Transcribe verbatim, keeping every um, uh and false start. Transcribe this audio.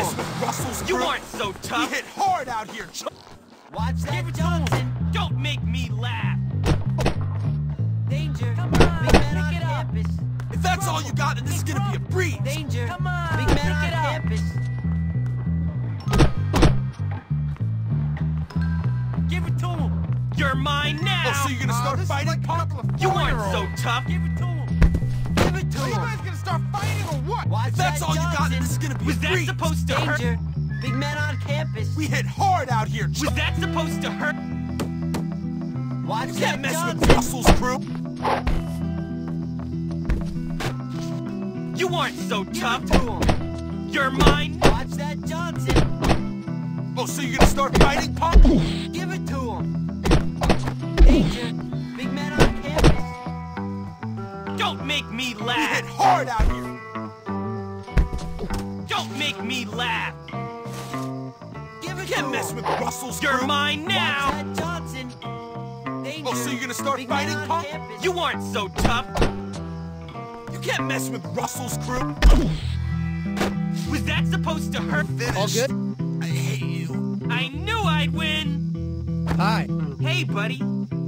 mess with Russell's You crew. aren't so tough. We hit hard out here. Watch that, Give it to Johnson. him. Don't make me laugh. Danger. Come on. Big man on campus. If that's all you got, then this is gonna be a breeze. Danger. Come on. Big man on campus. Give it to him. You're mine now. Oh, so you're gonna start Uh, this is fighting, like a punk? couple of You aren't so four-year-olds. tough. Give it to him. Give it to Are you him. guys gonna start fighting or what? Watch If that's that, all you got, Johnson. then this is gonna be Was a that breeze. supposed to hurt? Danger. Big man on campus. We hit hard out here. Was that supposed to hurt? Watch You that, can't mess Johnson. with Russell's crew. You aren't so Give tough. it to him. You're mine. Watch that, Johnson. Oh, so you're gonna start fighting, punk? Give it to him. Danger. Big man on campus. Don't make me We laugh. hit hard out here. Don't make me laugh. Give it You to can't him. mess with Russell's You're crew. mine Watch now. that, Johnson. Danger. Oh, so you're gonna start Big man fighting, on punk? campus. You aren't so tough. You can't mess with Russell's crew. Was that supposed to hurt? All good? I hate you. I knew I'd win. Hi. Hey, buddy.